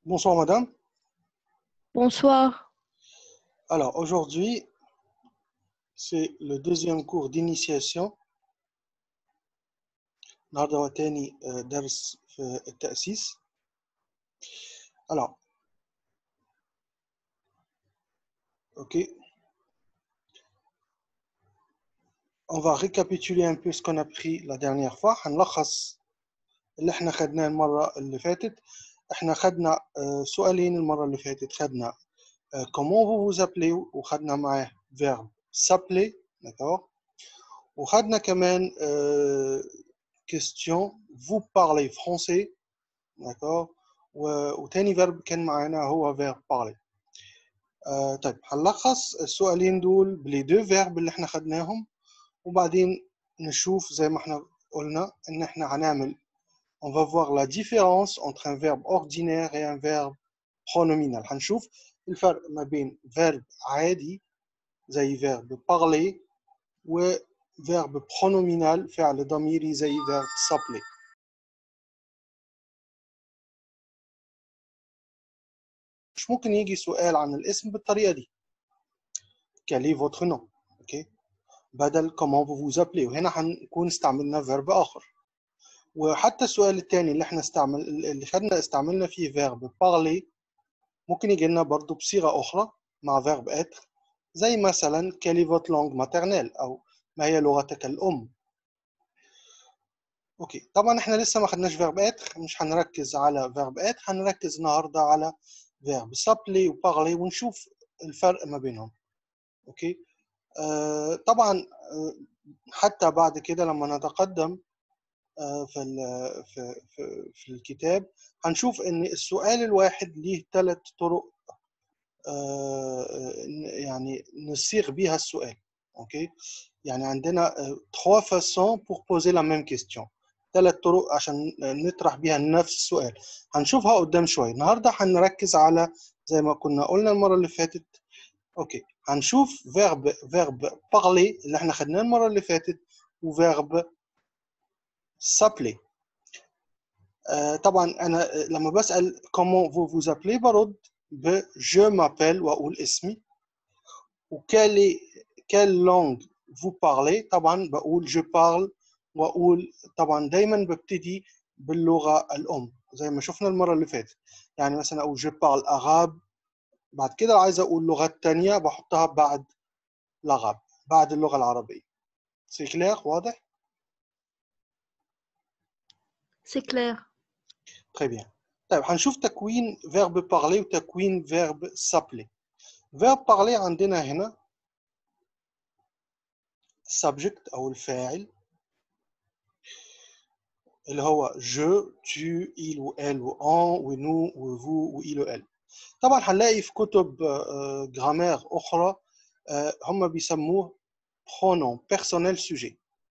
Bonsoir madame. Bonsoir. Alors aujourd'hui, c'est le deuxième cours d'initiation. النهارده هو تاني درس في التأسيس. Alors, ok. On va récapituler un peu ce qu'on a pris la dernière fois. هنلخص اللي احنا خدناه المرة اللي فاتت. احنا خدنا سؤالين المرة اللي فاتت. خدنا comment vous vous appelez وخدنا معاه verbe s'appeler, d'accord. وخدنا كمان question vous parlez français, d'accord. وتاني verbe كان معانا هو verbe parler. طيب هنلخص السؤالين دول بلي دو verbe اللي احنا خدناهم وبعدين نشوف زي ما احنا قلنا ان احنا هنعمل on va voir la différence entre un verbe ordinaire et un verbe pronominal. هنشوف الفرق ما بين verbe عادي زي verbe parler و verbe pronominal فعل ضميري زي verbe s'appeler. مش ممكن يجي سؤال عن الاسم بالطريقة دي. Quel est votre nom؟ اوكي. بدل comment vous vous appelez وهنا هنكون استعملنا verbe آخر. وحتى السؤال الثاني اللي احنا اللي خدنا استعملنا فيه verbe parler ممكن يجي لنا برضه بصيغة أخرى مع verbe être زي مثلا quelle est votre langue maternelle أو ما هي لغتك الأم. اوكي طبعا احنا لسه ما خدناش verbe être، مش هنركز على verbe être، هنركز النهارده على verbe s'appeler و parler ونشوف الفرق ما بينهم. اوكي طبعا حتى بعد كده لما نتقدم في الكتاب هنشوف ان السؤال الواحد ليه 3 طرق يعني نصيغ بيها السؤال. اوكي يعني عندنا 3 façons pour poser la même question، 3 طرق عشان نطرح بيها نفس السؤال. هنشوفها قدام شويه. النهارده هنركز على زي ما كنا قلنا المره اللي فاتت. اوكي هنشوف verbe parler اللي احنا خدناه المره اللي فاتت وverbe s'appeler. طبعا انا لما بسال comment vous vous appelez برد ب je m'appelle واقول اسمي. و quelle langue vous parlez طبعا بقول je parle واقول طبعا دايما ببتدي باللغه الام زي ما شفنا المره اللي فاتت. يعني مثلا اقول je parle arabe، بعد كده عايز اقول لغات تانية بحطها بعد l'arabe بعد اللغه العربيه. c'est clair واضح؟ C'est clair. Très bien. طيب هنشوف تكوين verbe parler وتكوين verbe s'appeler. verbe parler عندنا هنا subject أو الفاعل اللي هو je tu il ou elle ou on ou nous ou vous ou il ou elle. طبعا هنلاقي في كتب جرامير أخرى هم بيسموه pronom personnel sujet.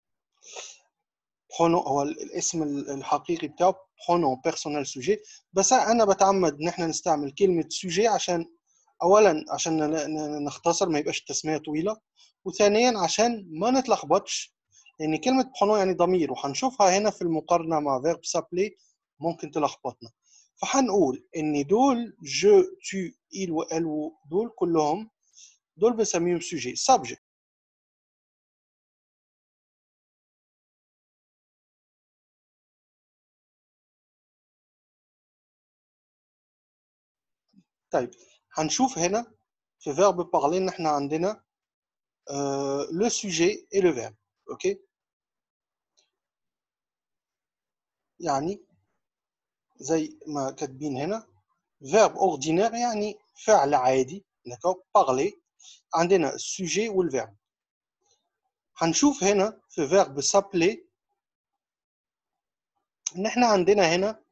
pronom هو الاسم الحقيقي بتاعه pronom personnel sujet، بس أنا بتعمد إن احنا نستعمل كلمة sujet عشان اولا عشان نختصر ما يبقاش التسميه طويله، وثانيا عشان ما نتلخبطش لان كلمه برونو يعني ضمير وهنشوفها هنا في المقارنه مع فيرب سابلي ممكن تلخبطنا. فهنقول ان دول جو تو il و elle دول كلهم دول بنسميهم سوجي سبجكت. طيب هنشوف هنا في فيرب بارلي ان احنا عندنا لو سوجي اي لو فيرب. اوكي يعني زي ما كاتبين هنا verbe ordinaire يعني فعل عادي، d'accord. parler عندنا السوجي والفيرب. هنشوف هنا في verbe s'appeler ان احنا عندنا هنا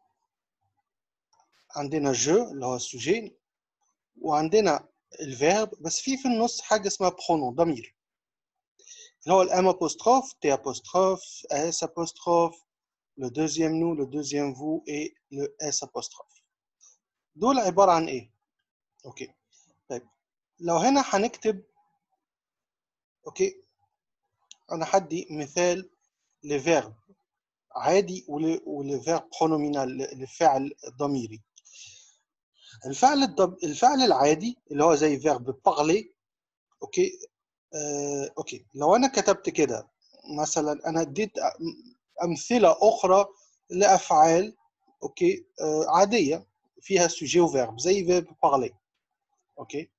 عندنا جو اللي هو السوجي وعندنا الفيرب، بس في النص حاجه اسمها برونون ضمير اللي هو الام apostrophe تي apostrophe اس apostrophe le deuxième nous le deuxième vous et le s apostrophe. دول عباره عن ايه؟ اوكي طيب لو هنا هنكتب اوكي انا هدي مثال لفيرب عادي ولفيرب برونومينال للفعل الضميري. الفعل العادي اللي هو زي فيرب parler. اوكي. اوكي، لو انا كتبت كده مثلا، انا اديت امثله اخرى لافعال اوكي عاديه فيها سوجي وفيرب زي فيرب parler. اوكي.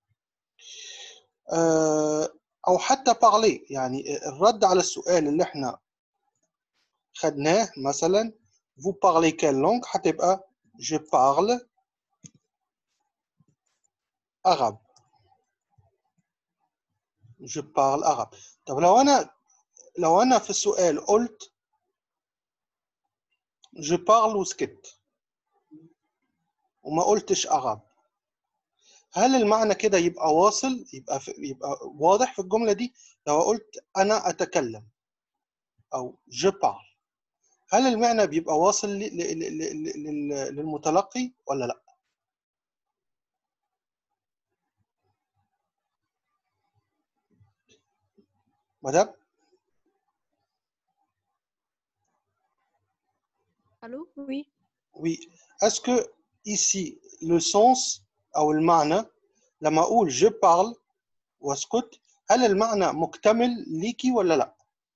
او حتى parler، يعني الرد على السؤال اللي احنا خدناه مثلا vous parlez quelle langue هتبقى je parle arabe. je parle arabe. طب لو انا في السؤال قلت je parle وسكت وما قلتش arabe، هل المعنى كده يبقى واصل، يبقى واضح في الجملة دي؟ لو قلت أنا أتكلم أو je parle، هل المعنى بيبقى واصل للمتلقي ولا لا؟ مدام؟ Allô? Oui. Oui. Est-ce que ici le sens أو المعنى لما أقول je parle واسكت، هل المعنى مكتمل ليكي ولا لا؟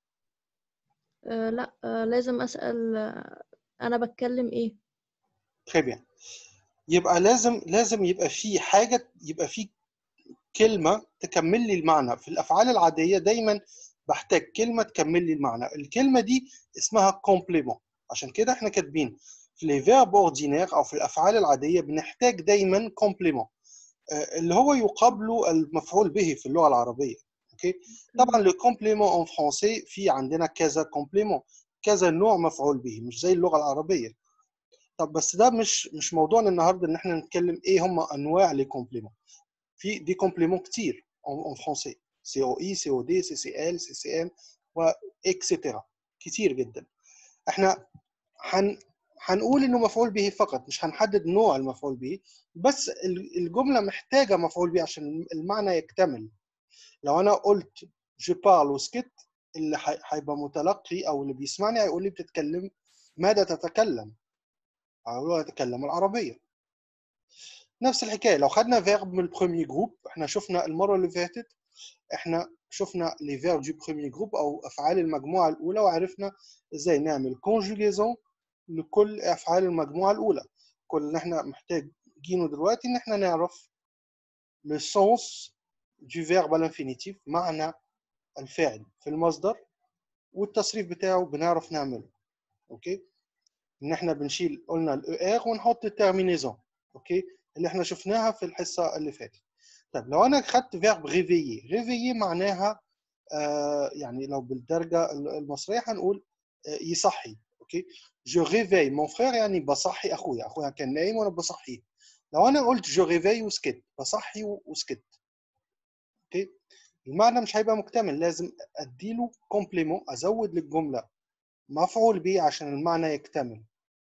لا، لازم أسأل أنا بتكلم إيه؟ Très bien. يبقى لازم يبقى في حاجة، يبقى في كلمة تكمل لي المعنى. في الأفعال العادية دايما بحتاج كلمة تكمل لي المعنى، الكلمة دي اسمها كومبليمون. عشان كده احنا كاتبين في لي فيرب اوردينير أو في الأفعال العادية بنحتاج دايما كومبليمون اللي هو يقابله المفعول به في اللغة العربية. اوكي. طبعا لو كومبليمون اون فرونسي في عندنا كذا كومبليمون، كذا نوع مفعول به، مش زي اللغة العربية. طب بس ده مش موضوعنا النهارده ان احنا نتكلم ايه هم انواع لي كومبليمون. في دي كومبليمون كتير en français، سي او اي، سي او دي، سي سي ال، سي سي ام، واكسترا، كتير جدا. احنا هنقول انه مفعول به فقط، مش هنحدد نوع المفعول به، بس الجمله محتاجه مفعول به عشان المعنى يكتمل. لو انا قلت je parle وسكت، اللي هيبقى متلقي او اللي بيسمعني هيقول لي بتتكلم ماذا تتكلم؟ هقول له اتكلم العربيه. نفس الحكايه لو خدنا فيرب من البروميي جروب، احنا شفنا المره اللي فاتت، احنا شفنا لي فيرب دو بروميي جروب او افعال المجموعه الاولى، وعرفنا ازاي نعمل كونجوغيزون لكل افعال المجموعه الاولى. كل اللي احنا محتاجينه دلوقتي ان احنا نعرف لو سونس دو فيرب على الانفينيتيف، معنى الفعل في المصدر، والتصريف بتاعه بنعرف نعمله. اوكي. ان احنا بنشيل قلنا الاو ار ونحط الترمينيزون. اوكي، اللي احنا شفناها في الحصه اللي فاتت. طب لو انا خدت فيرب ريفيي، ريفيي معناها يعني لو بالدرجه المصريه هنقول يصحي. اوكي. جو ريفي مون فرير، يعني بصحي اخويا كان نايم وانا بصحيه. لو انا قلت جو ريفي وسكت، بصحي وسكت. اوكي. المعنى مش هيبقى مكتمل، لازم اديله كومبليمون، ازود للجمله مفعول به عشان المعنى يكتمل.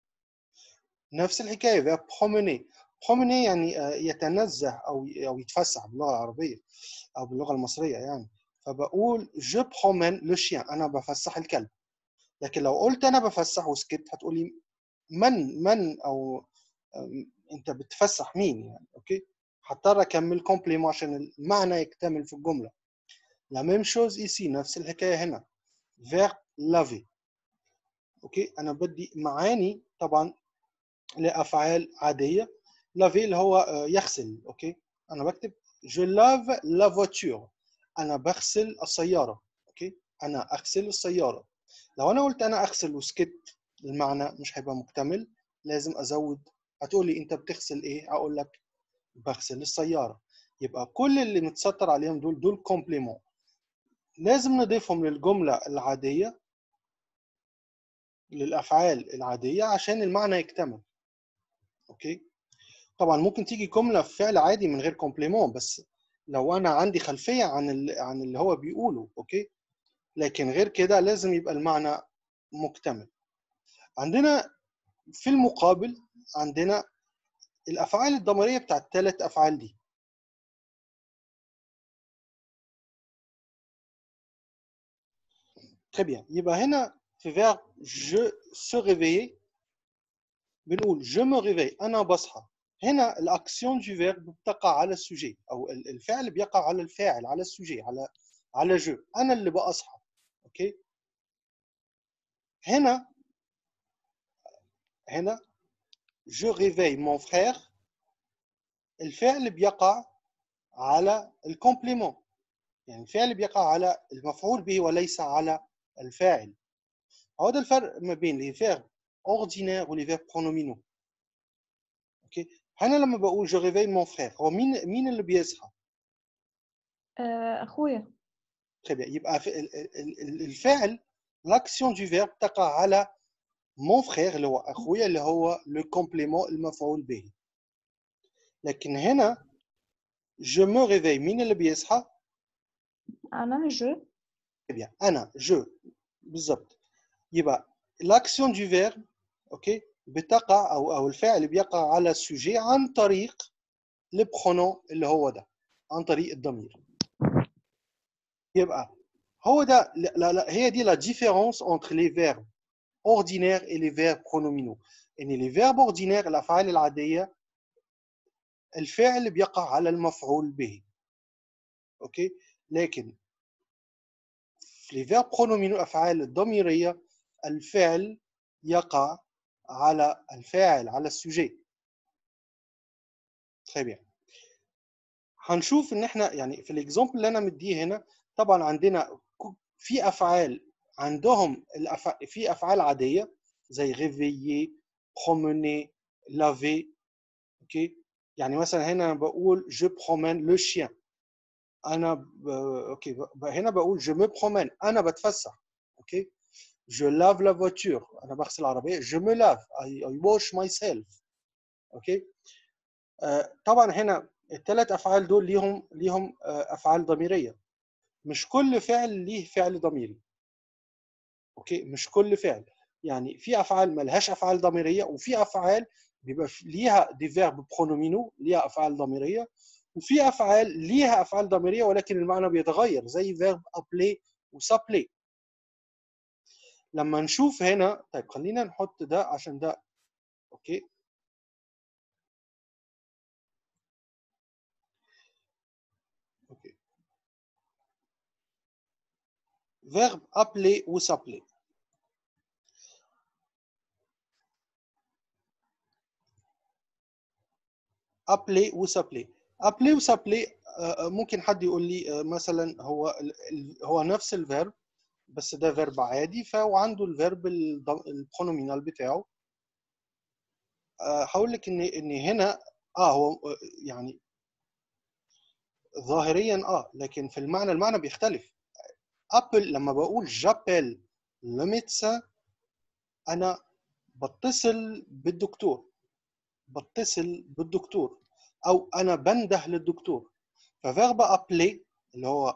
نفس الحكايه فيرب بروميني. بروميني يعني يتنزه او يتفسح باللغه العربيه او باللغه المصريه يعني. فبقول جو برومين لو شيان، انا بفسح الكلب. لكن لو قلت انا بفسح وسكت هتقولي من او انت بتفسح مين يعني. اوكي. هضطر اكمل كومبليمون عشان المعنى يكتمل في الجمله. لا ميم شوز ايسي، نفس الحكايه هنا فيرب لافي. اوكي. انا بدي معاني طبعا لافعال عاديه. لافي اللي هو يغسل. اوكي. انا بكتب جو لاف لا فواتور، انا بغسل السياره. اوكي. انا اغسل السياره. لو انا قلت انا اغسل وسكت، المعنى مش هيبقى مكتمل، لازم ازود. هتقولي انت بتغسل ايه؟ اقول لك بغسل السياره. يبقى كل اللي متسطر عليهم دول كومبليمون، لازم نضيفهم للجمله العاديه، للافعال العاديه عشان المعنى يكتمل. اوكي. طبعا ممكن تيجي جمله في فعل عادي من غير كومبليمون، بس لو انا عندي خلفيه عن اللي هو بيقوله. اوكي. لكن غير كده لازم يبقى المعنى مكتمل. عندنا في المقابل عندنا الافعال الضميريه بتاعت الثلاث افعال دي. très bien. يبقى هنا في verbe je se réveiller بنقول je me réveille، انا بصحى. هنا الاكسيون دو فيرب بتقع على السوجي، او الفعل بيقع على الفاعل، على السوجي، على جو، انا اللي بأصحى. اوكي. هنا جو ريفاي مون فرير، الفعل بيقع على الكومبليمون، يعني الفعل بيقع على المفعول به وليس على الفاعل. هذا الفرق ما بين لي فيرب اوردينير ولي فيرب برونومينو. اوكي. هنا لما بقول جو ريفاي مون فرير، هو مين اللي بيصحى؟ اخويا. très bien. يبقى الفعل l'action du verbe تقع على mon frère اللي هو اخويا، اللي هو le complément المفعول به. لكن هنا je me réveille، مين اللي بيصحى؟ انا جو. très bien، انا je، بالضبط. يبقى l'action du verbe اوكي بتقع او الفعل بيقع على السوجي عن طريق البرونون اللي هو ده، عن طريق الضمير. يبقى هو ده، لا هي دي la différence entre les verbes ordinaires et les verbes pronominaux. يعني les verbes ordinaires الافعال العاديه الفعل بيقع على المفعول به. اوكي. لكن في les verbes pronominaux الافعال الضميريه الفعل يقع على الفاعل، على السوجي. très bien. هنشوف ان احنا يعني في الاكزامبل اللي انا مديه هنا، طبعا عندنا في افعال عندهم في افعال عاديه زي réveiller، promener، laver. اوكي. يعني مثلا هنا بقول je promène le chien، انا اوكي هنا بقول je me promène، انا بتفسح. اوكي. je lave la voiture، انا بغسل العربيه. je me lave، I wash myself. اوكي. طبعا هنا الثلاث افعال دول ليهم افعال ضميريه. مش كل فعل ليه فعل ضميري. اوكي. مش كل فعل، يعني في افعال ملهاش افعال ضميريه، وفي افعال بيبقى ليها دي فيرب برونومينو، ليها افعال ضميريه، وفي افعال ليها افعال ضميريه ولكن المعنى بيتغير زي فيرب ابلي وسابلي. لما نشوف هنا، طيب خلينا نحط ده عشان ده. اوكي. اوكي. فيرب ابلي وسابلي. ابلي وسابلي. ابلي وسابلي ممكن حد يقول لي مثلا هو نفس الفيرب، بس ده فيرب عادي فهو عنده الفيرب البرونومينال بتاعه. هقول لك ان هنا هو يعني ظاهريا لكن في المعنى بيختلف. ابل لما بقول جابيل لو ميدسان، انا بتصل بالدكتور، او انا بنده للدكتور. ففيرب ابلي اللي هو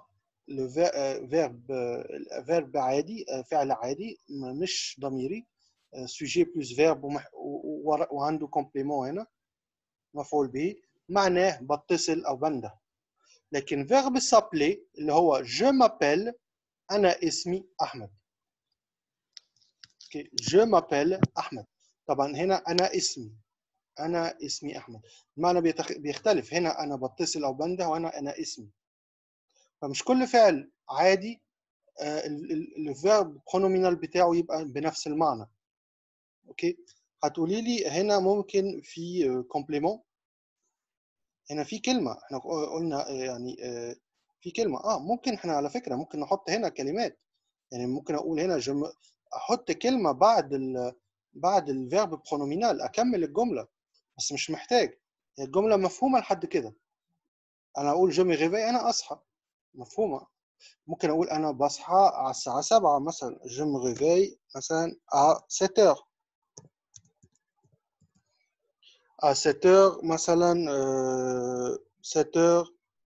فيرب عادي، فعل عادي مش ضميري، سوجي بلس فيرب وعنده كومبليمون هنا مفعول به، معناه بتصل او بنده. لكن فيرب سابلي اللي هو جو مابيل، انا اسمي احمد. اوكي. جو مابيل احمد. طبعا هنا انا اسمي احمد، المعنى بيختلف. هنا انا بتصل او بنده، وانا اسمي. فمش كل فعل عادي الفيرب برونومينال بتاعه يبقى بنفس المعنى. اوكي. هتقولي لي هنا ممكن في كومبليمون، هنا في كلمه احنا قلنا يعني في كلمه ممكن احنا على فكره ممكن نحط هنا كلمات. يعني ممكن اقول هنا احط كلمه بعد الفيرب برونومينال اكمل الجمله، بس مش محتاج، هي الجمله مفهومه لحد كده. انا اقول جو مي ريفي، انا اصحى، مفهومه. ممكن اقول انا بصحى على الساعه 7 مثلا، جو مي ريفي مثلا à 7 heures، à 7 heures مثلا 7 heures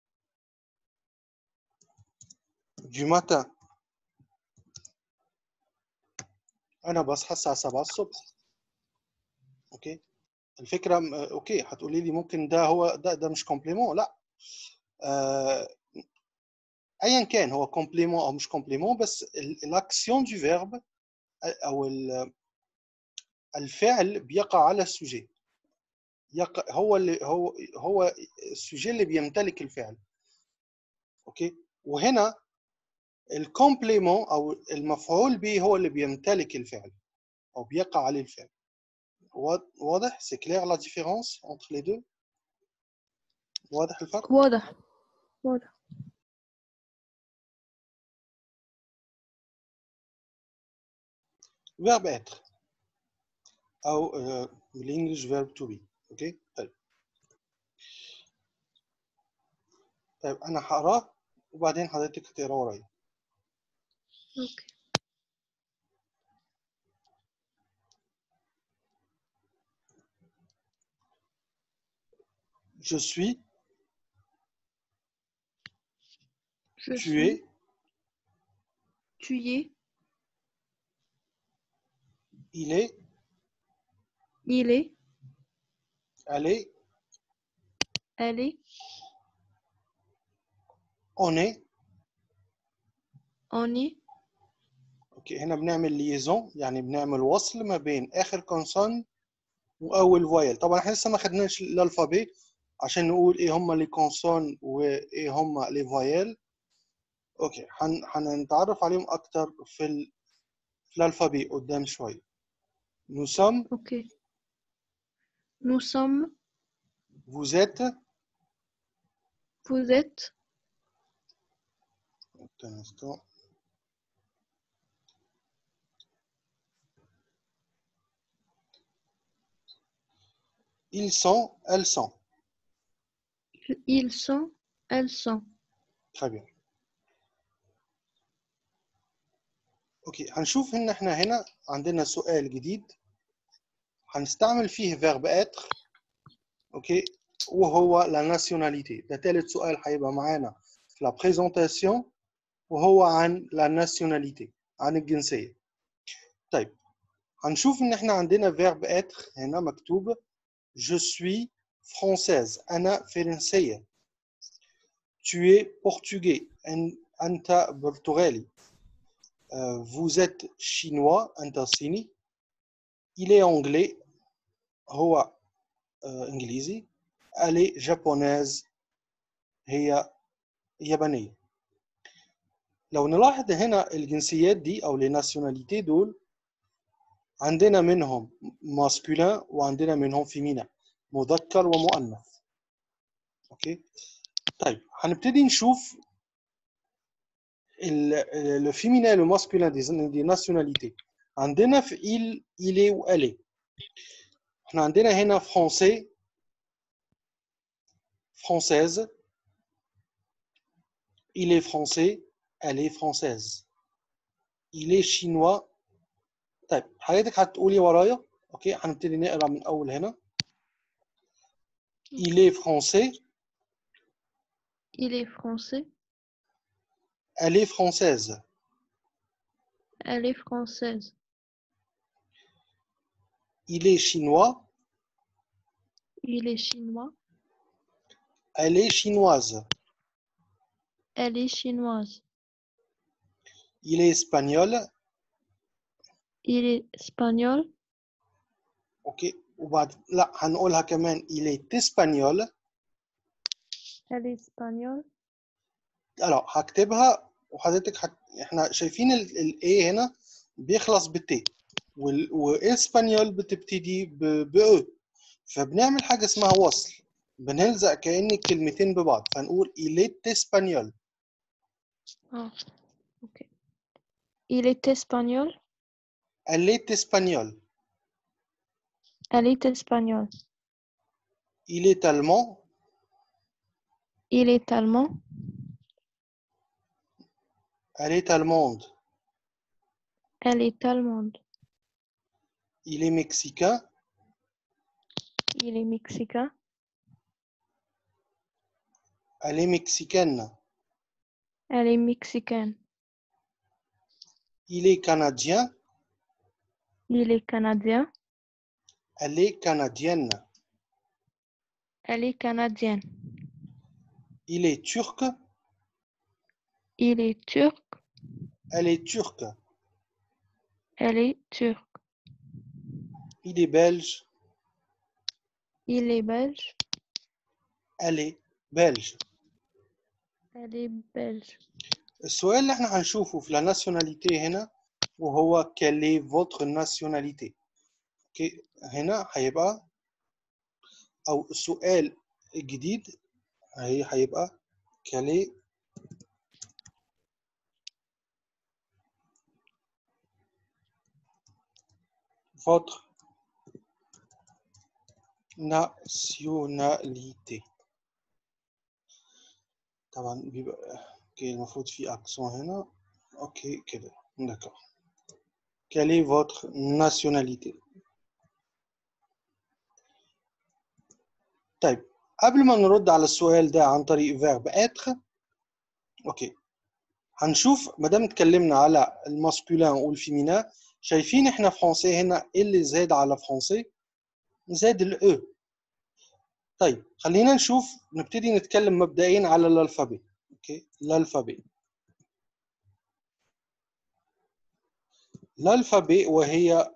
du matin، انا بصحى الساعه 7 الصبح. اوكي. الفكره اوكي هتقولي لي ممكن ده هو ده مش كومبليمون. لا، ايا كان هو كومبليمون او مش كومبليمون، بس الاكسيون دو فيرب او الفعل بيقع على السوجي. هو السوجي اللي بيمتلك الفعل. اوكي، وهنا الكومبليمون او المفعول به هو اللي بيمتلك الفعل او بيقع عليه الفعل. واضح؟ سي كلير لا ديفيرونس انتر لي دو؟ واضح الفرق؟ واضح واضح. verbe être او بالانجلش verb to be. اوكي طيب انا هقراه وبعدين حضرتك هتقرا ورايا. اوكي. Je suis, Je tu suis, es, tu y es, il est, il est, elle est, elle est, on est. on est. اوكي هنا بنعمل ليزون، يعني بنعمل وصل ما بين اخر كونسون واول فويل. طبعا احنا لسه ما خدناش الالفابي عشان نقول ايه هم لي كونسون وايه هم لي فويل. اوكي هنتعرف عليهم اكتر في الالفابي قدام شويه. nous sommes, Ok. Nous sommes, vous êtes. vous êtes, Un instant. Ils sont, elles sont. ils sont, elles sont. Très bien. اوكي هنشوف ان احنا هنا عندنا سؤال جديد هنستعمل فيه verbe être. اوكي وهو la nationalité. ده ثالث سؤال هيبقى معانا في la présentation وهو عن la nationalité، عن الجنسية. طيب هنشوف ان احنا عندنا verbe être هنا مكتوب je suis française، انا فرنسية. tu es portugais، انت برتغالي. vous êtes chinois، انت صيني. il est anglais، هو انجليزي. elle est japonaise، هي يابانية. لو نلاحظ هنا الجنسيات دي او لي ناسيوناليتي دول عندنا منهم ماسكولين وعندنا منهم فيمينا، مذكر ومؤنث. اوكي طيب هنبتدي نشوف لو فيمينا لو ماسكولين دي ناسيوناليتي. عندنا في إلي وألي. احنا عندنا هنا فرونسي، فرونسيز. il est français، elle est française. il est chinois. طيب حضرتك هتقولي ورايا. اوكي هنبتدي نقرا من اول هنا. il est français، Il est français, elle est française. elle est française. il est chinois، Il est chinois, elle est chinoise. elle est chinoise. il est espagnol. Il est espagnol, اوكي وبعد لا هنقولها كمان il est espagnol. elle est espagnole. لا هكتبها وحضرتك احنا شايفين الاي هنا بيخلص بالتي واسبانيول بتبتدي ب فبنعمل حاجه اسمها وصل، بنلزق كأن الكلمتين ببعض فنقول il est espagnol. Ah, ok. Il est espagnol, elle est espagnole. elle est espagnole. il est allemand. Il est allemand, elle est allemande. elle est allemande. il est mexicain. Il est mexicain, elle est mexicaine. elle est mexicaine. il est canadien. Il est canadien, elle est canadienne. elle est canadienne. il est turc. Il est turc, elle est turque. elle est turque. il est belge. il est belge. elle est belge. Elle est belge. السؤال اللي احنا هنشوفه في لا ناسيوناليتي هنا وهو quelle est votre nationalité. اوكي هنا هيبقى او السؤال الجديد هيبقى quelle est votre nationalité. طبعا بيبقى اوكي المفروض في اكسون هنا. اوكي كده داكور. quelle est votre nationalité. طيب قبل ما نرد على السؤال ده عن طريق verbe être اوكي هنشوف ما دام اتكلمنا على الماسكولين والفيمينان شايفين احنا فرونسي هنا ايه اللي زاد على فرونسي؟ زاد الاو. طيب خلينا نشوف نبتدي نتكلم مبدئيا على الالفابي. اوكي الالفابي. الالفابي وهي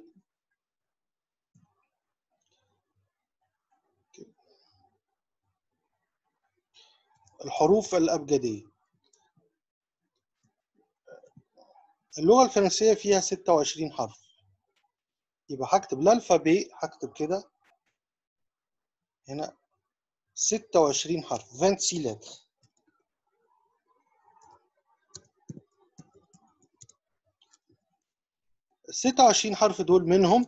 الحروف الابجديه. اللغه الفرنسيه فيها 26 حرف. يبقى هكتب الالفابي هكتب كده هنا 26 حرف 26 لتر. 26 حرف دول منهم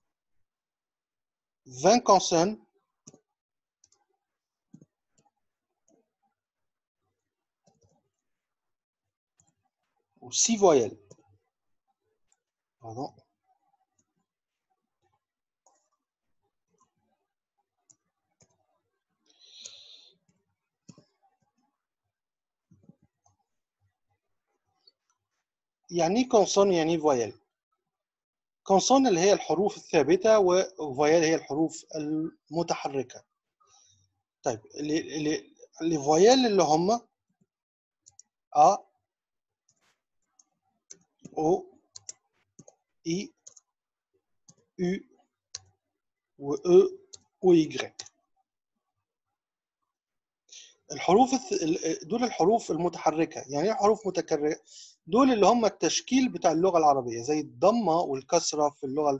20 كونسون و 6 فويل. Pardon. يعني كونسون يعني فويل. كونسون اللي هي الحروف الثابتة وفويل هي الحروف المتحركة. طيب اللي فويل اللي هم A O I U و E و Y. الحروف دول الحروف المتحركة. يعني ايه حروف متكررة؟ دول اللي هم التشكيل بتاع اللغة العربية زي الضمة والكسرة في اللغة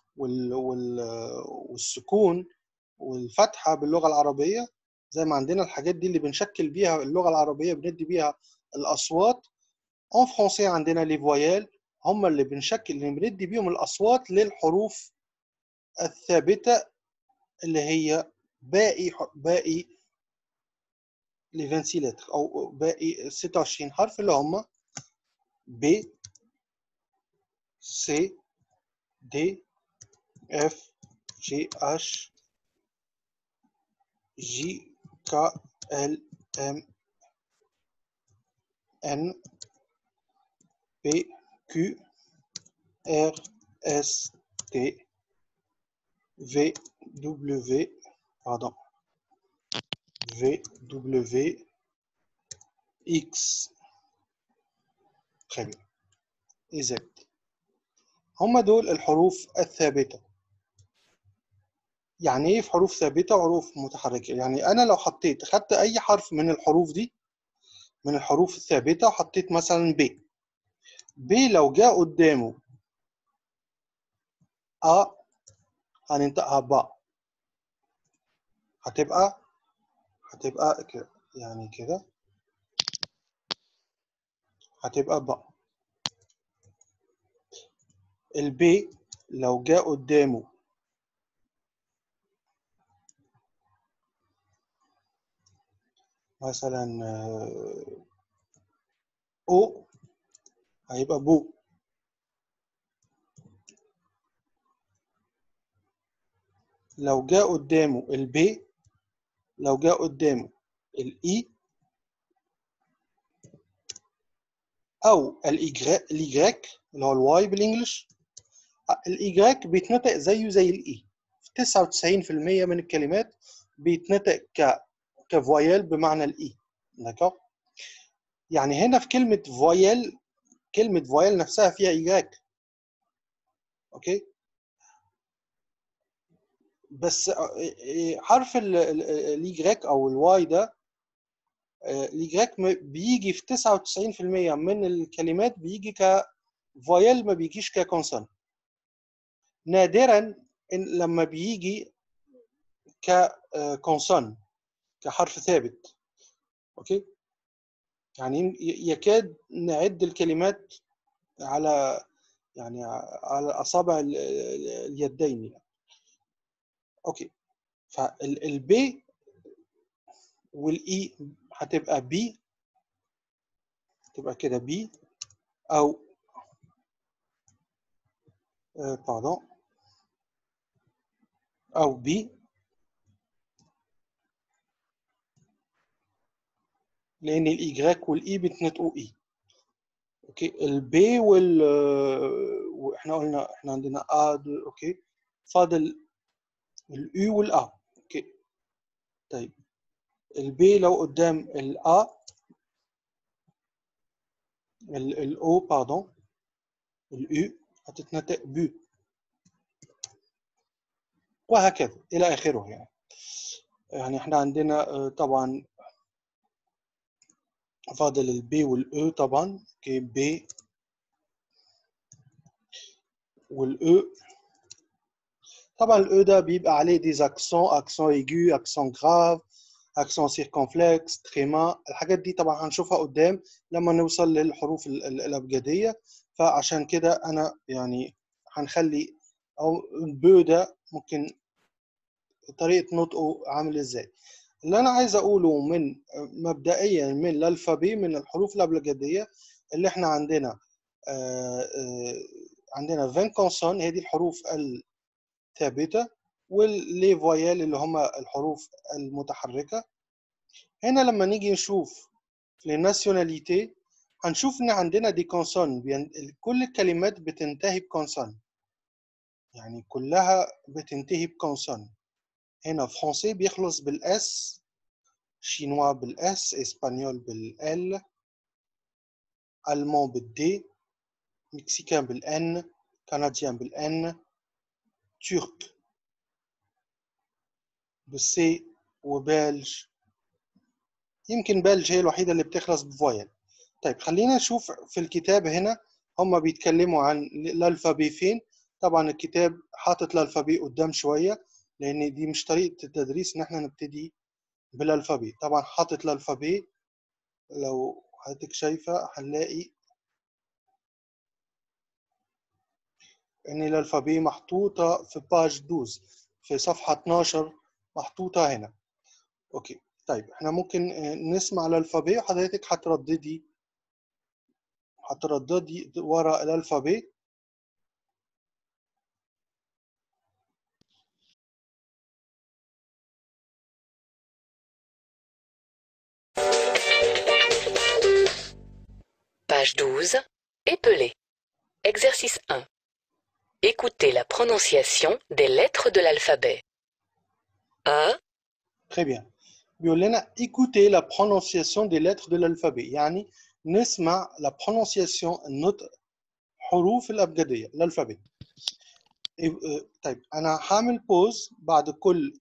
والسكون والفتحة باللغة العربية. زي ما عندنا الحاجات دي اللي بنشكل بيها اللغة العربية بندي بيها الأصوات. en français عندنا لي فويال هم اللي بندي بيهم الأصوات للحروف الثابتة اللي هي باقي لي 26 لتر أو باقي 26 حرف اللي هم B C D F G H J K L M N P Q R S T V W pardon V W X très bien et Z. هم دول الحروف الثابتة. يعني ايه في حروف ثابتة وحروف متحركة؟ يعني أنا لو خدت أي حرف من الحروف دي من الحروف الثابتة وحطيت مثلا ب لو جاء قدامه أ هننطقها با. هتبقى كده يعني كده هتبقى با. الب لو جاء قدامه مثلا او هيبقى بو. لو جاء قدامه الب لو جاء قدامه الاي او الايجريك اللي هو الواي بالانجلش. الايجريك بيتنطق زيه زي الاي في 99% من الكلمات بيتنطق كفويل بمعنى الاي. داكور. يعني هنا في كلمة فويل نفسها فيها إيجاك. أوكي. بس حرف الإيجريك أو الواي ده، الإيجريك بيجي في 99% من الكلمات بيجي كفويل، ما بيجيش ككونسون. نادرا لما بيجي ككونسون، كحرف ثابت. اوكي، يعني يكاد نعد الكلمات على يعني على اصابع اليدين يعني. اوكي، فالبي والاي هتبقى بي، تبقى كده بي، او باردون، او بي، لان الايجريك والاي بيتنطقوا اي. اوكي، البي واحنا قلنا احنا عندنا اوكي، فاضل الاو والا. اوكي، طيب البي لو قدام الا، الاو باردون، الاو هتتنطق بو، وهكذا الى اخره يعني. يعني احنا عندنا طبعا فاضل البي والاو طبعا. اوكي، بي والاو. طبعا الاو ده بيبقى عليه دي اكسون ايجو، اكسون غراف، اكسون سيركونفلكس، تريما. الحاجات دي طبعا هنشوفها قدام لما نوصل للحروف الابجديه. فعشان كده انا يعني هنخلي او البو ده ممكن طريقه نطقه عامل ازاي. اللي انا عايز اقوله من مبدئيا من الالفابي، من الحروف الابجديه اللي احنا عندنا عندنا 20 كونسون، هي دي الحروف الثابته، واللي فويال اللي هم الحروف المتحركه. هنا لما نيجي نشوف للناسيوناليتي هنشوف ان عندنا دي كونسون، كل الكلمات بتنتهي بكونسون، يعني كلها بتنتهي بكونسون. هنا فرنسي بيخلص بالاس، شينوا بالاس، اسبانيول بالال، ألمان بالدي، مكسيكان بالان، كنديان بالان، ترك بالسي، وبلج يمكن بلج هي الوحيدة اللي بتخلص بفويل. طيب خلينا نشوف في الكتاب هنا هم بيتكلموا عن الألفابي فين. طبعا الكتاب حاطط الألفابي قدام شوية، لأن دي مش طريقة التدريس إن احنا نبتدي بالألفابي. طبعا حاطط الألفابي، لو حضرتك شايفة هنلاقي ان الالفابي محطوطه في باج 12 في صفحه 12، محطوطه هنا. اوكي، طيب احنا ممكن نسمع الالفابي وحضرتك هترددي ورا الالفابي. Page 12, épelé. Exercice 1. Écoutez la prononciation des lettres de l'alphabet. A, Très bien. بيقول لنا écoutez la prononciation des lettres de l'alphabet، يعني نسمع la prononciation، النطق حروف الابجديه الالفابي. طيب انا هعمل بوز بعد كل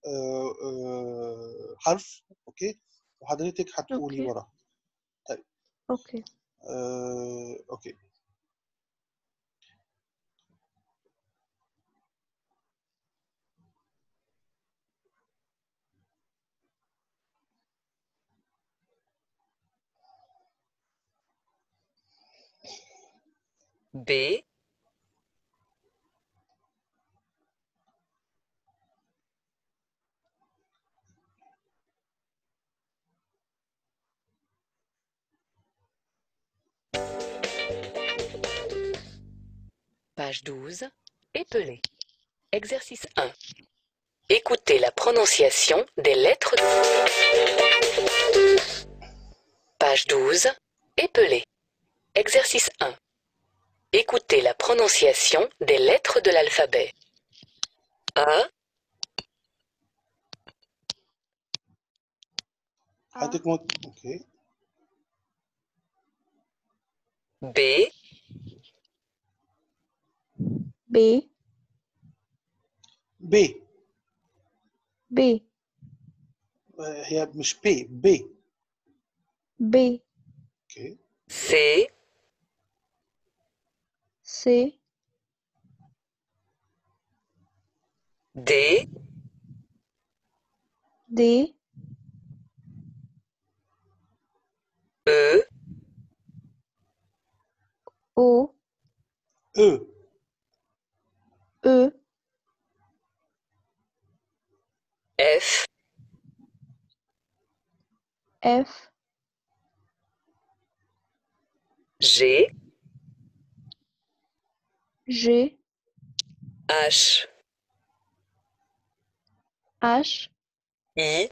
حرف، اوكي، وحضرتك هتقولي اوكي وراه. طيب اوكي اوكي. B, page 12, épelé. Exercice 1. Écoutez la prononciation des lettres. Page 12, épelé. Exercice 1. Écoutez la prononciation des lettres de l'alphabet. A, حضرتك اوكي. B, ب ب. B هي مش بي، بي. B اوكي. C, C D, D E, O او. E F, F G, G H, H I,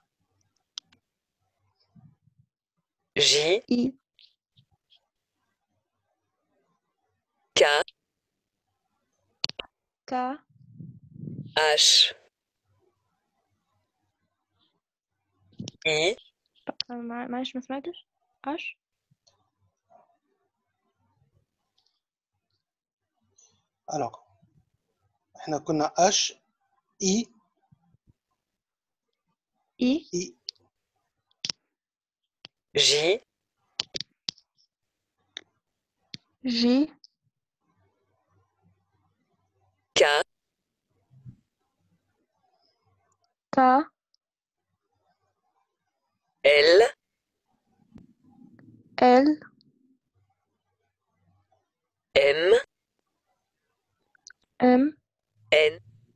J, I K, K H, I, معلش ما سمعتش H الوغ احنا كنا اش اي I اي J, J K, K L, L M, M N,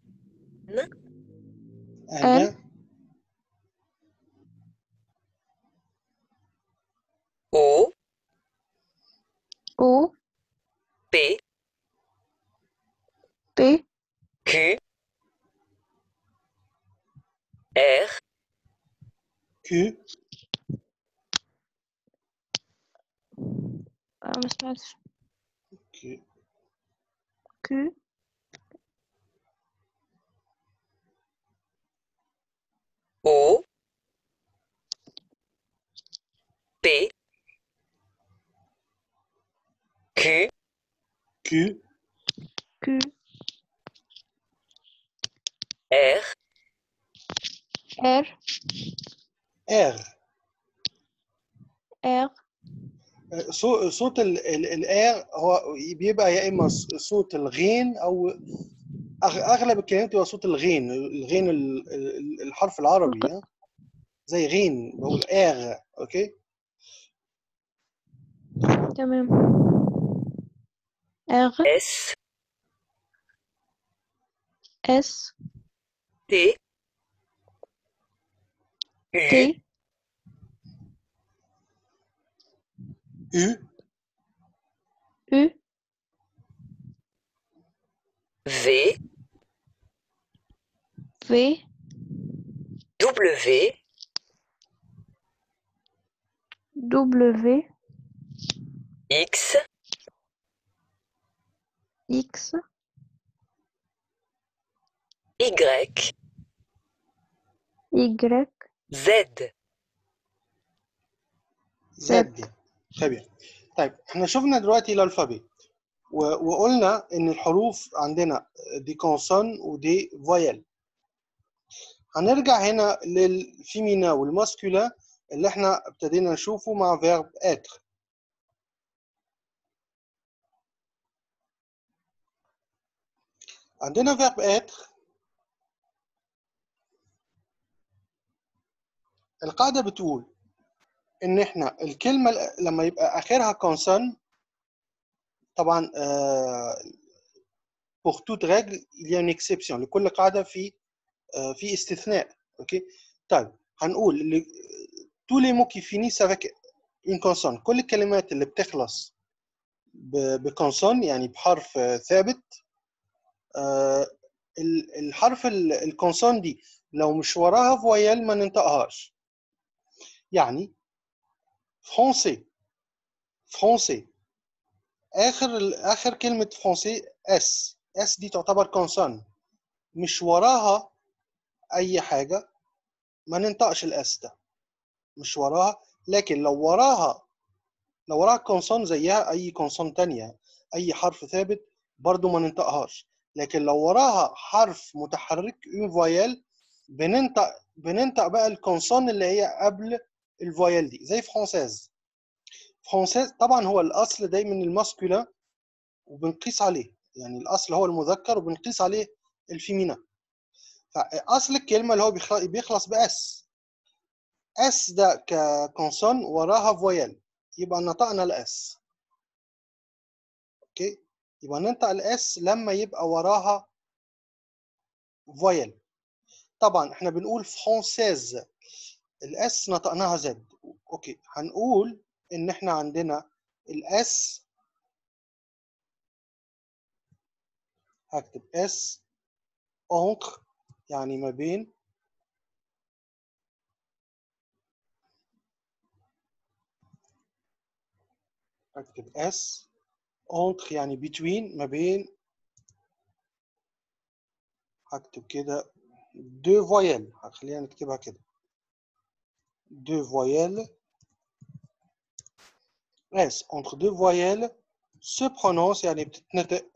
انا O, O P, P Q, R, كيو ما سمعتش كيو Q O, P, Q, كيو Q R, R ار. R صوت الار هو بيبقى يا اما صوت الغين او اغلب الكلمات بيبقى صوت الغين، الغين الحرف العربي، ها؟ زي غين بقول ار. اوكي. تمام R S, S T, U, T U U V, V W, W X, X Y, Y Z. زد. خبير. طيب احنا شفنا دلوقتي الالفابي وقلنا ان الحروف عندنا دي كونسون ودي فويل. هنرجع هنا للفيمينا والماسكولا اللي احنا ابتدينا نشوفه مع فيرب اتر. عندنا فيرب اتر، القاعدة بتقول ان احنا الكلمة لما يبقى اخرها كونسون، طبعا pour toute règle il y a une exception، لكل قاعدة في استثناء. اوكي. طيب هنقول tous les mots qui finissent avec une consonne، كل الكلمات اللي بتخلص بكونسون يعني بحرف ثابت، الحرف الكونسون دي لو مش وراها فويل ما ننطقهاش. يعني فرونسي، فرونسي اخر كلمه فرونسي اس دي تعتبر كونسون، مش وراها اي حاجه ما ننطقش الاس ده، مش وراها. لكن لو وراها كونسون زيها اي كونسون تانية، اي حرف ثابت برضو ما ننطقهاش. لكن لو وراها حرف متحرك اون فويل بننطق بقى الكونسون اللي هي قبل الفويل دي، زي فرانسيز. فرانسيز طبعا هو الاصل دايما الماسكولين وبنقيس عليه، يعني الاصل هو المذكر وبنقيس عليه الفيمينا. فاصل الكلمه اللي هو بيخلص باس، اس ده ككونسون وراها فويل، يبقى نطقنا الاس. اوكي، يبقى ننطق الاس لما يبقى وراها فويل. طبعا احنا بنقول فرانسيز، الاس نطقناها زد. اوكي، هنقول ان احنا عندنا الاس، هكتب اس اونتر يعني ما بين، هكتب اس اونتر يعني between ما بين، هكتب كده دو فويل، خلينا نكتبها كده دو فويل. اس entre deux voyelles se prononce يعني بتتنطق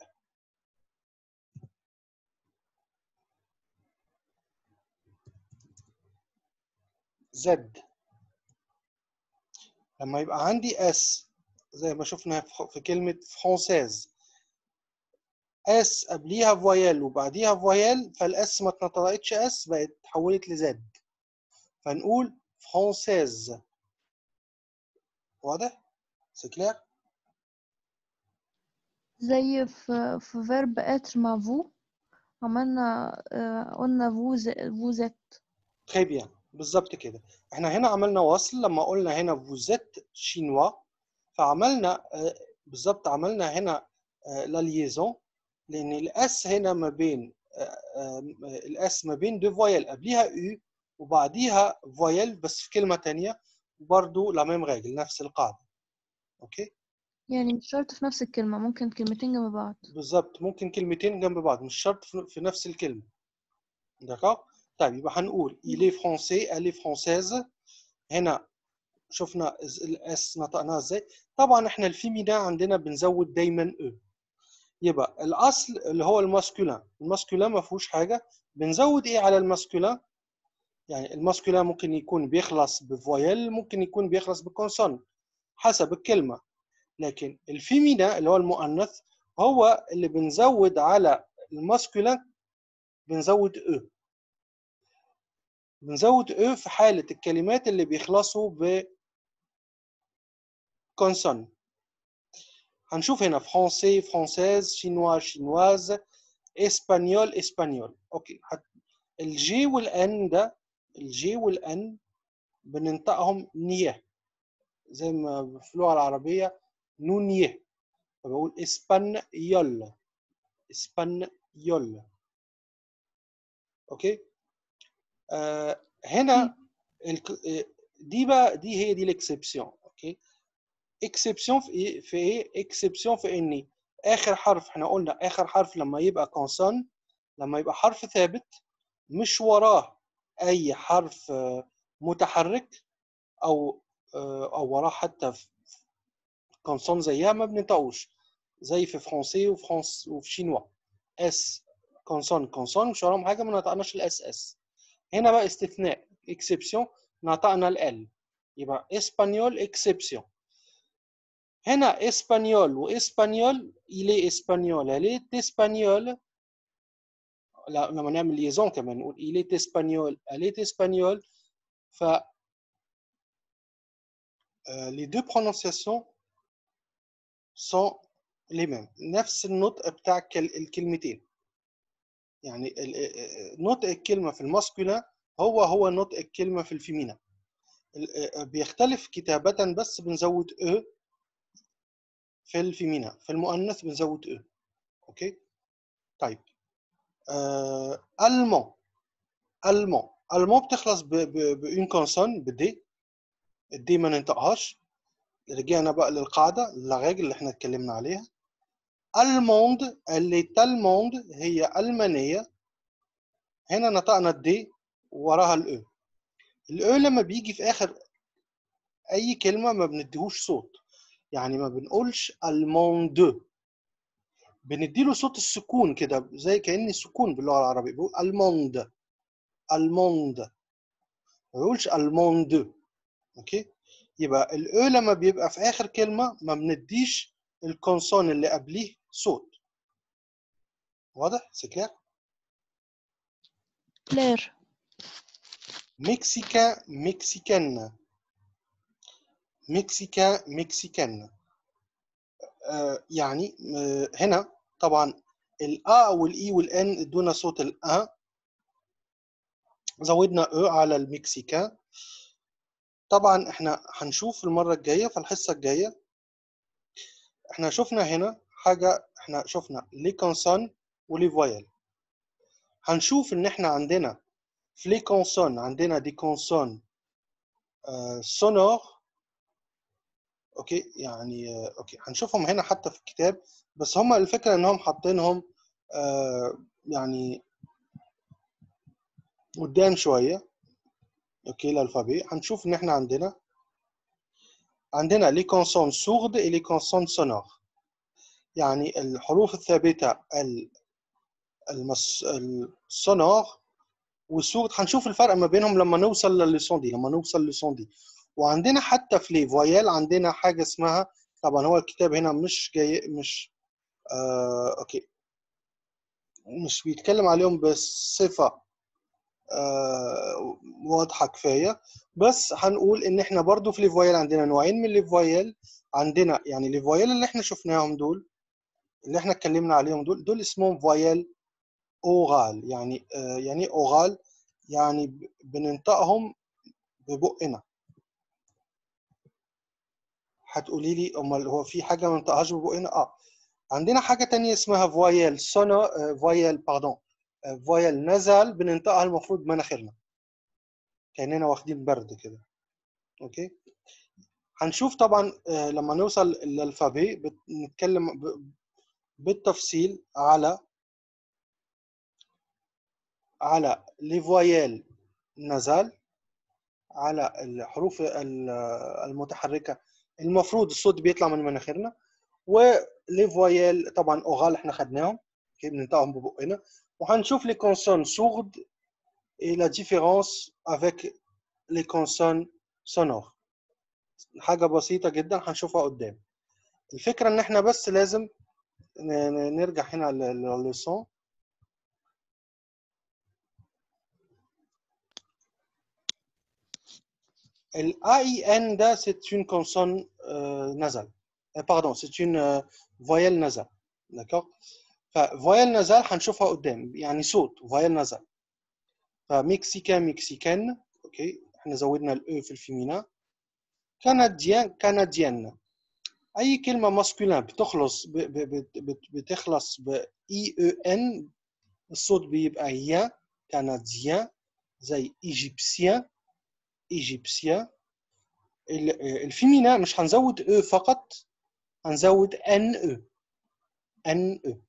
زد. لما يبقى عندي اس زي ما شفنا في كلمة فرانسيز، اس قبليها فويل وبعديها فويل، فالاس ما اتنطقتش اس، بقت اتحولت لزد، فنقول فرانسيز. واضح؟ سي كلير؟ زي في فيرب être مع فو عملنا قلنا فوزت. تري بيان، بالظبط كده. احنا هنا عملنا وصل لما قلنا هنا فوزيت شينوا، فعملنا بالظبط عملنا هنا لا ليزون، لان الاس هنا ما بين الاس ما بين دو فويل قبليها او وبعديها فويل بس في كلمه ثانيه، برضه لا ميم ريجل، نفس القاعده. اوكي، يعني مش شرط في نفس الكلمة، ممكن كلمتين جنب بعض. بالظبط، ممكن كلمتين جنب بعض، مش شرط في نفس الكلمه. داكور. طيب يبقى هنقول il est français elle est française. هنا شفنا الاس نطقناها ازاي. طبعا احنا الفيمينا عندنا بنزود دايما او، يبقى الاصل اللي هو الماسكولين، الماسكولين ما فيهوش حاجه، بنزود ايه على الماسكولين؟ يعني الماسكولين ممكن يكون بيخلص بفويل، ممكن يكون بيخلص بكونسون حسب الكلمه، لكن الفيمينا اللي هو المؤنث هو اللي بنزود على الماسكولين، بنزود او. بنزود او في حاله الكلمات اللي بيخلصوا بكونسون. هنشوف هنا فرونسي فرانسيز، شينوا شينواز، اسبانيول اسبانيول. اوكي، الجي والان ده، الجي والان بننطقهم نيه، زي ما في اللغه العربيه نونيه، فبقول اسبانيول اسبانيول. اوكي، هنا دي بقى دي هي دي الاكسبسيون. اوكي، اكسبسيون في ايه؟ في ايه اكسبسيون؟ في اني اخر حرف، احنا قلنا اخر حرف لما يبقى كونسون، لما يبقى حرف ثابت مش وراه اي حرف متحرك، او وراه حتى كونسون زيها ما بننطقوش، زي في فرنسي وفي شينوا اس كونسون كونسون مش وراهم حاجه، ما نطقناش الاس اس. هنا بقى استثناء اكسبسيون، نطقنا ال، يبقى اسبانيول اكسبسيون. هنا اسبانيول واسبانيول، إلي اسبانيول إلي اسبانيول، لما نعمل ليزون كمان نقول إلي اسبانيول إلي اسبانيول. ف les deux prononciations sont les mêmes، نفس النطق بتاع الكلمتين. يعني نطق الكلمة في الماسكولين هو نطق الكلمة في الفيمينا، بيختلف كتابة بس بنزود او في الفيمينا، في المؤنث بنزود او. اوكي، طيب ألمان، ألمان بتخلص بأون كونسون بدي، الدي ما ننطقهاش. رجعنا بقى للقاعدة اللاغيج اللي احنا اتكلمنا عليها. الموند اللي تالموند هي ألمانية، هنا نطقنا الدي وراها الأو. الأو لما بيجي في آخر أي كلمة ما بنديهوش صوت، يعني ما بنقولش الموند، بنديله صوت السكون كده، زي كأن السكون باللغة العربية، بيقول الموند الموند، ما بقولش الموند. اوكي، يبقى الاو لما بيبقى في اخر كلمه ما بنديش الكونسون اللي قبليه صوت. واضح؟ سي كلير. كلير. مكسيكان مكسيكان، مكسيكان مكسيكان. يعني هنا طبعا الأ والإي والإن ادونا صوت الأ، زودنا أ على المكسيكان. طبعا احنا هنشوف المرة الجاية في الحصة الجاية، احنا شفنا هنا حاجة، احنا شفنا لي كونسون ولي فويل. هنشوف ان احنا عندنا في لي كونسون عندنا دي كونسون سونور. اوكي يعني اوكي هنشوفهم هنا حتى في الكتاب، بس هم الفكرة انهم حاطينهم يعني قدام شوية. اوكي الالفابي هنشوف ان احنا عندنا لي كونسون سورد et لي كونسون سونور، يعني الحروف الثابتة السونور والسورد. هنشوف الفرق ما بينهم لما نوصل للليسون دي، وعندنا حتى في لي فويال عندنا حاجة اسمها، طبعا هو الكتاب هنا مش جاي مش اوكي مش بيتكلم عليهم بصفة واضحة كفاية، بس هنقول ان احنا برضو في لي فويال عندنا نوعين من لي فويال. عندنا يعني لي فويال اللي احنا شفناهم دول، اللي احنا اتكلمنا عليهم دول اسمهم فويال اورال. يعني يعني اورال يعني بننطقهم ببقنا. هتقولي لي امال هو في حاجه ما ننطقهاش ببقنا؟ عندنا حاجه تانية اسمها فويال سونو، فويال باردون، فويال نازال بننطقها المفروض بمناخيرنا كاننا واخدين برد كده. اوكي، هنشوف طبعا لما نوصل للالفابي بنتكلم بالتفصيل على لي فويال نازال، على الحروف المتحركه المفروض الصوت بيطلع من مناخيرنا، ولي فويال طبعا اورال احنا خدناهم كيف بننطقهم ببقنا. وهنشوف لي كونسون سورد et la différence avec les consonnes sonores. حاجه بسيطه جدا هنشوفها قدام. الفكره ان احنا بس لازم نرجع هنا للليسون. الAIN ده c'est une consonne nasale. Pardon, c'est une voyelle nasale. D'accord. ففويل نازال هنشوفها قدام، يعني صوت فويل نازال. فمكسيكان مكسيكان، اوكي احنا زودنا الاو في الفيمينا. كنديان كنديان، اي كلمه ماسكولين بتخلص ب اي او ان الصوت بيبقى يا. كنديان زي ايجيبسيان ايجيبسيان. الفيمينا مش هنزود او فقط، هنزود ان او ان او.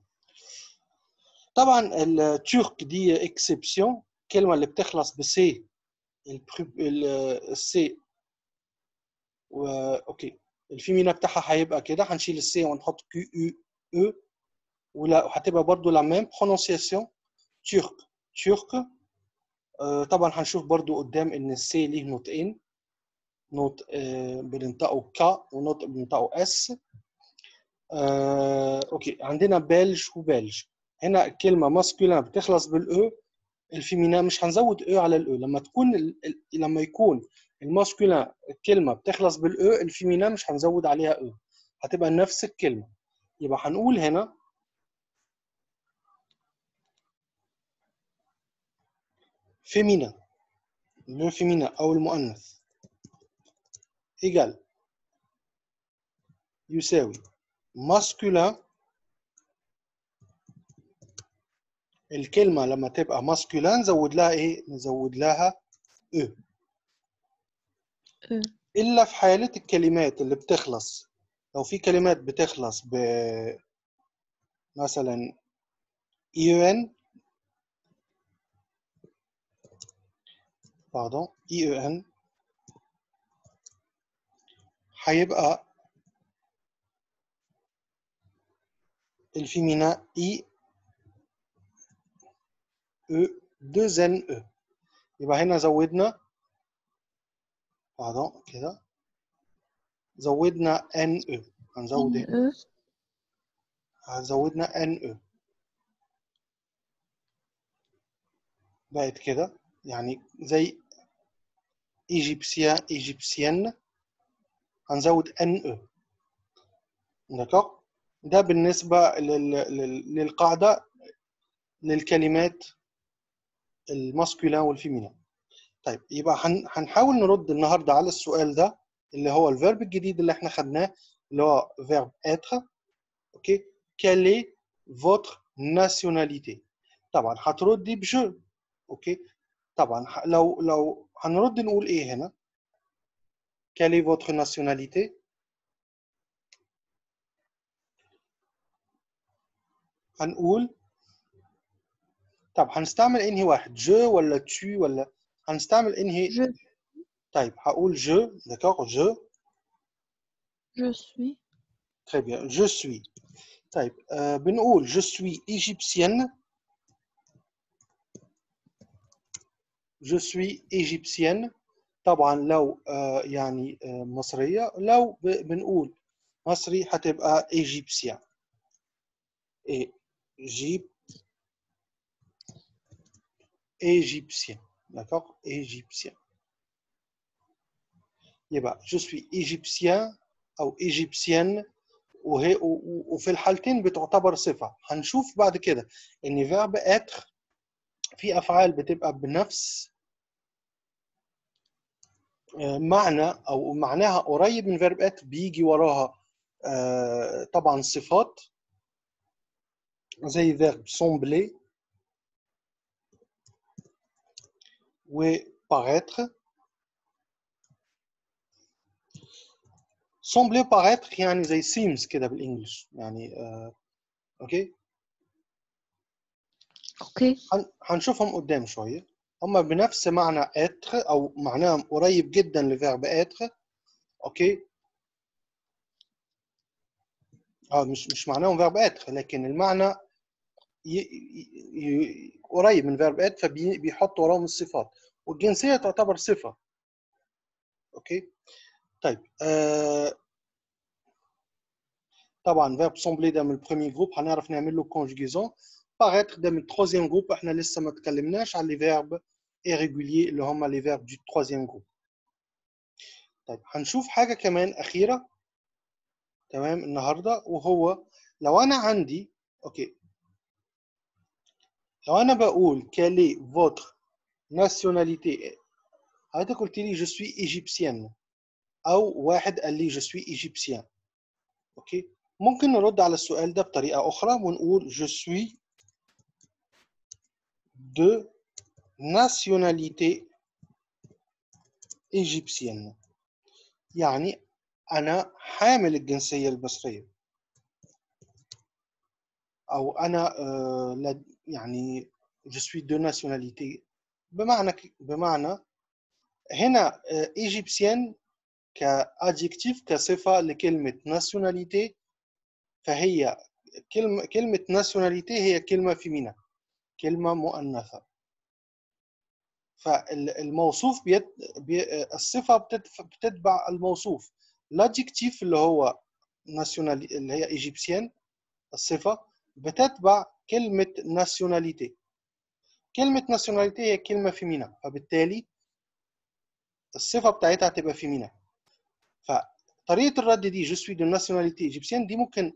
طبعا الترك دي اكسبسيون، الكلمه اللي بتخلص بسي السي اوكي الفيمينا بتاعها هيبقى كده، هنشيل السي ونحط كيو او او، ولا هتبقى برضو لا ميم برونونسياسيون ترك ترك. طبعا هنشوف برضو قدام ان السي ليه نطقين، نطق بننطقه كا ونطق بننطقه اس. اوكي عندنا بلج وبلج. هنا الكلمه ماسكولين بتخلص بالاو، الفيمينا مش هنزود او على الاو. لما يكون الماسكولين الكلمه بتخلص بالاو، الفيمينا مش هنزود عليها او، هتبقى نفس الكلمه. يبقى هنقول هنا فيمينا، لو فيمينا او المؤنث ايجال يساوي ماسكولين. الكلمه لما تبقى ماسكولين نزود لها ايه؟ نزود لها او. الا في حاله الكلمات اللي بتخلص، لو في كلمات بتخلص ب مثلا ان باردون ان، هيبقى الفيمينا اي او 2 NE. يبقى هنا زودنا كده زودنا NE. هنزود ايه؟ NE. زودنا NE بقت كده، يعني زي إيجيبسيان هنزود NE. دكتور، ده بالنسبة للقاعدة للكلمات الماسكولين والفيمينين. طيب يبقى هنحاول نرد النهارده على السؤال ده اللي هو الفيرب الجديد اللي احنا خدناه اللي هو فيرب être. اوكي، quelle est votre nationalité؟ طبعا هتردي بجو. اوكي، طبعا لو هنرد نقول ايه هنا؟ quelle est votre nationalité؟ هنقول طب هنستعمل انهي واحد، جو ولا tu ولا هنستعمل انهي؟ Je طيب هقول جو. داكور، جو. suis. Très bien, je suis. طيب بنقول je suis égyptienne. je suis égyptienne. طبعا لو يعني مصرية، لو بنقول مصري هتبقى égyptien. égyptien. D'accord, égyptien. يبقى je suis égyptien أو égyptienne، وفي الحالتين بتعتبر صفة. هنشوف بعد كده إن verb être في أفعال بتبقى بنفس معنى أو معناها قريب من verb être بيجي وراها طبعا صفات زي verb sembler و paraître. sembler paraître يعني زي seems كده بالانجلش يعني. اوكي، اوكي. هنشوفهم قدام شويه. هم بنفس معنى être او معناهم قريب جدا لفيرب être. اوكي، مش معناهم فيرب être، لكن المعنى قريب من فيرب être، فبيحط وراهم الصفات، والجنسيه تعتبر صفه. اوكي، طيب طبعا فيرب سومبلي ده من البروميي جروب، هنعرف نعمل له كونجوغيزون. باغيتر ده من التروزيام جروب، احنا لسه ما اتكلمناش على لي فيرب ايريغوليي اللي هم لي فيرب دو تروزيام جروب. طيب هنشوف حاجه كمان اخيره تمام النهارده، وهو لو انا عندي اوكي، لو انا بقول كالي فوتر ناسيوناليتي، حضرتك قلت لي جو سوي ايجيبسيان، او واحد قال لي جو سوي ايجيبسيان. اوكي، ممكن نرد على السؤال ده بطريقه اخرى ونقول جو سوي de nationalité égyptienne، يعني أنا حامل الجنسية المصرية، أو أنا يعني je suis de nationalité. بمعنى هنا égyptienne كadjectif كصفة لكلمة nationalité، فهي كلمة nationalité هي كلمة فيمينا، كلمة مؤنثة. فالموصوف الصفة بتتبع الموصوف. الادجكتيف اللي هو ناسيونالي اللي هي ايجيبسيان، الصفة بتتبع كلمة ناسيوناليتي. كلمة ناسيوناليتي هي كلمة فيمينا، فبالتالي الصفة بتاعتها هتبقى فيمينا. فطريقة الرد دي جو سوي دو ناسيوناليتي ايجيبسيان دي ممكن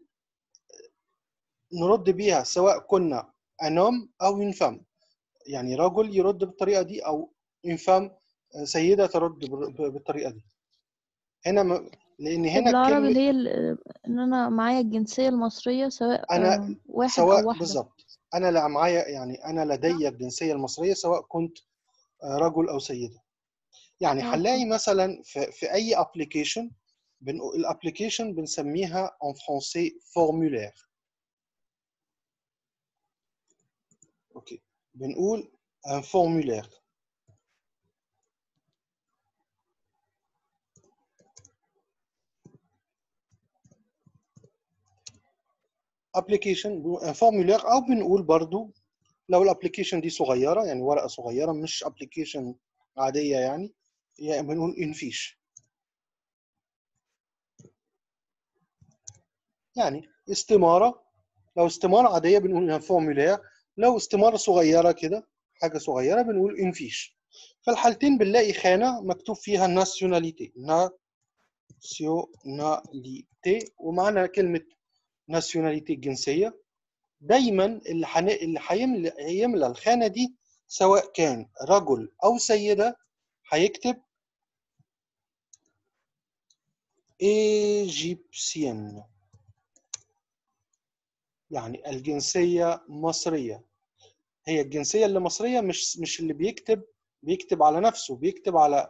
نرد بيها سواء كنا انوم او une femme، يعني رجل يرد بالطريقة دي أو une femme سيدة ترد بالطريقة دي. هنا لأن هنا بالعربي اللي كلمة هي ان انا معايا الجنسية المصرية، سواء أنا واحد او سواء واحدة. بالظبط، أنا لا معايا يعني أنا لدي الجنسية المصرية سواء كنت رجل أو سيدة. يعني هنلاقي مثلا في أي أبليكيشن، الأبليكيشن بنسميها en français formulaire. أوكي، بنقول un formulaire. application un formulaire، أو بنقول برضو لو الابلكيشن دي صغيره، يعني ورقه صغيره مش ابلكيشن عاديه يعني، بنقول اون فيش. يعني استماره، لو استماره عاديه بنقول انها فورمولير، لو استماره صغيره كده حاجه صغيره بنقول اون فيش. في الحالتين بنلاقي خانه مكتوب فيها ناسيوناليتي، ناسيوناليتي، ومعنى كلمه ناسيوناليتي الجنسيه. دايما اللي هيملى الخانه دي سواء كان رجل او سيده هيكتب ايجيبسيان، يعني الجنسيه مصريه. هي الجنسيه اللي مصريه، مش اللي بيكتب على نفسه، بيكتب على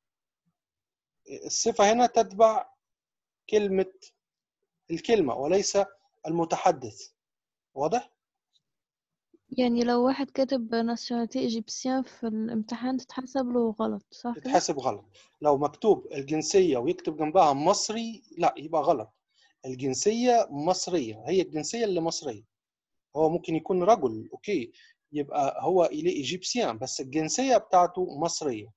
الصفه هنا تتبع كلمه الكلمه وليس المتحدث. واضح؟ يعني لو واحد كاتب ناسيوناليتي ايجيبسيان في الامتحان تتحسب له غلط، صح كده؟ تتحسب غلط. لو مكتوب الجنسيه ويكتب جنبها مصري، لا يبقى غلط. الجنسيه مصريه، هي الجنسيه اللي مصريه. هو ممكن يكون رجل، اوكي، يبقى هو إليه ايجيبسيان بس الجنسيه بتاعته مصريه.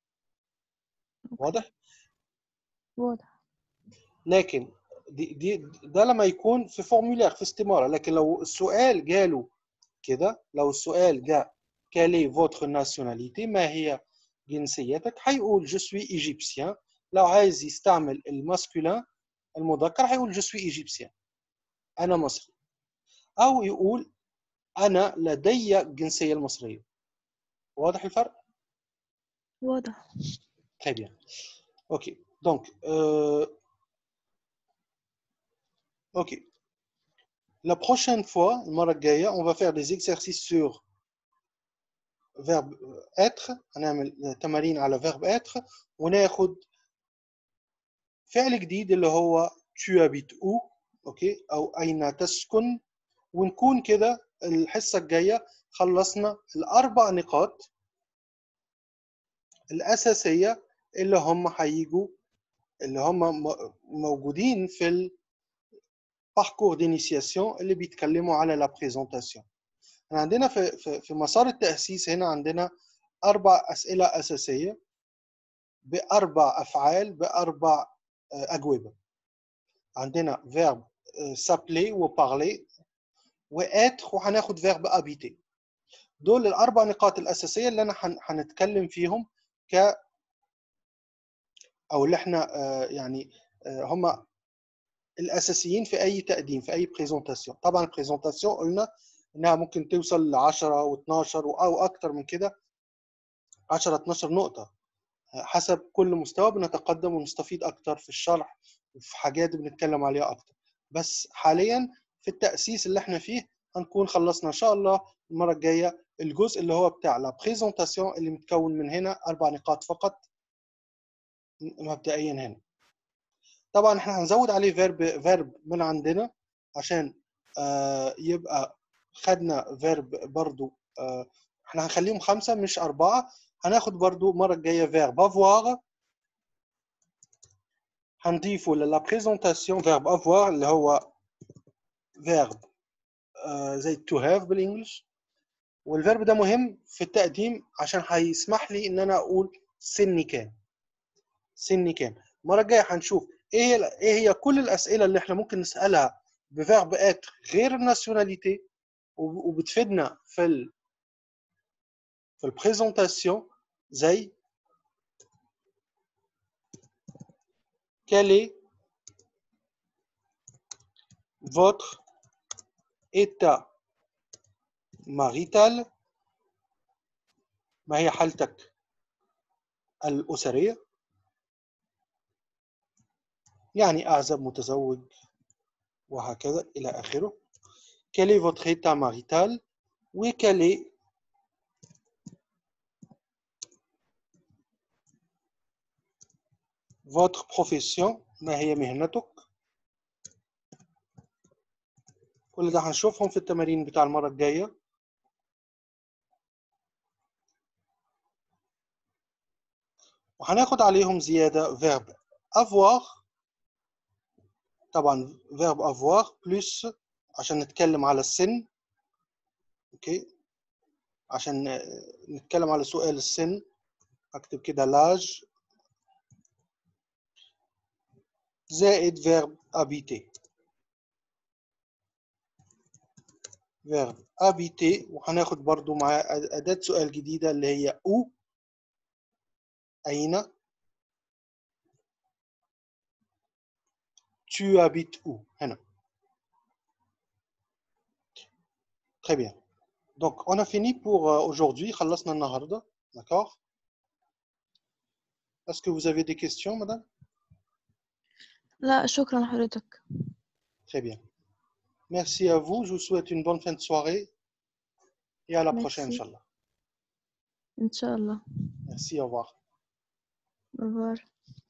واضح؟ واضح. لكن ده لما يكون في فورمولير، في استماره. لكن لو السؤال جاله كده، لو السؤال جاء كالي فوتر ناسيوناليتي، ما هي جنسيتك، هيقول جو سوي ايجيبسيان. لو عايز يستعمل الماسكولين المذكر هيقول جو سوي ايجيبسيان، انا مصري. او يقول انا لدي الجنسيه المصريه. واضح الفرق؟ واضح. Très bien. Ok. Donc, ok. La prochaine fois, المرة الجاية, on va faire des exercices sur verbe être. هنعمل تمارين على verbe être وناخد فعل جديد اللي هو tu habites où. اوكي، او اين تسكن. ونكون كده الحصة الجاية خلصنا الاربع نقاط الاساسية اللي هم هيجوا، اللي هم موجودين في parcours d'initiation اللي بيتكلموا على la présentation. احنا عندنا في مسار التأسيس هنا عندنا 4 أسئلة أساسية ب4 أفعال ب4 أجوبة. عندنا verbe s'appeler وparler وêtre، وهناخد verbe habiter. دول الأربع نقاط الأساسية اللي أنا هنتكلم فيهم أو اللي احنا يعني هم الأساسيين في أي تقديم، في أي بريزونتاسيون. طبعا البريزونتاسيون قلنا إنها ممكن توصل ل 10 و12 أو أكتر من كده، 10 12 نقطة، حسب كل مستوى بنتقدم ونستفيد أكتر في الشرح وفي حاجات بنتكلم عليها أكتر. بس حاليا في التأسيس اللي احنا فيه هنكون خلصنا إن شاء الله المرة الجاية الجزء اللي هو بتاع لا بريزونتاسيون اللي متكون من هنا 4 نقاط فقط مبدئيا هنا. طبعا احنا هنزود عليه فيرب من عندنا عشان يبقى خدنا فيرب برضو. احنا هنخليهم 5 مش 4. هناخد برضو المرة الجاية فيرب افوار، هنضيفه للا بريزونتاسيون فيرب افوار اللي هو فيرب زي تو هاف بالانجلش. والفيرب ده مهم في التقديم عشان هيسمح لي ان انا اقول سني كام. سني كام. المرة الجاية هنشوف ايه هي كل الاسئلة اللي احنا ممكن نسألها بفيرب اتر غير الناسيوناليتي وبتفيدنا في البريزونتاسيون، زي quel est votre état marital، ما هي حالتك الأسرية، يعني أعزب متزوج وهكذا إلى آخره. quel est votre état marital و quel est votre profession، ما هي مهنتك. كل ده هنشوفهم في التمارين بتاع المرة الجاية. وهناخد عليهم زيادة verb avoir. طبعا verb avoir plus عشان نتكلم على السن. اوكي، عشان نتكلم على سؤال السن اكتب كده لاج زائد فيرب habiter. فيرب habiter وهناخد برضو مع أداة سؤال جديدة اللي هي où. أين؟ tu habites où؟ هنا. Très bien. Donc on a fini pour aujourd'hui. خلصنا النهاردة. D'accord? Est-ce que vous avez des questions, madame? لا شكرا حضرتك. Très bien. Merci à vous. Je vous souhaite une bonne fin de soirée et à la prochaine, ميرسي Inch'Allah. إن شاء الله. Merci, au revoir. au revoir.